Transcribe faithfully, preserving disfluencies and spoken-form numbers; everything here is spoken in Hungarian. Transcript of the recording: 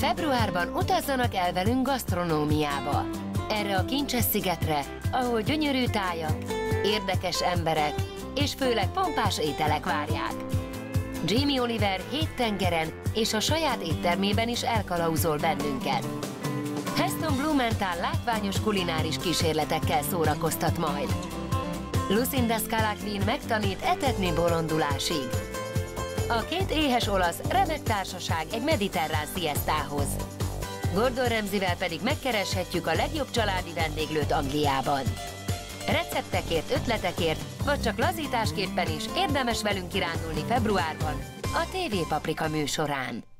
Februárban utazzanak el velünk gasztronómiába. Erre a kincses szigetre, ahol gyönyörű tájak, érdekes emberek és főleg pompás ételek várják. Jamie Oliver hét tengeren és a saját éttermében is elkalauzol bennünket. Heston Blumenthal látványos kulináris kísérletekkel szórakoztat majd. Lucinda Scala Queen megtanít etetni bolondulásig. A két éhes olasz remek társaság egy mediterrán sziesztához. Gordon Ramsayvel pedig megkereshetjük a legjobb családi vendéglőt Angliában. Receptekért, ötletekért, vagy csak lazításképpen is érdemes velünk kirándulni februárban a té vé Paprika műsorán.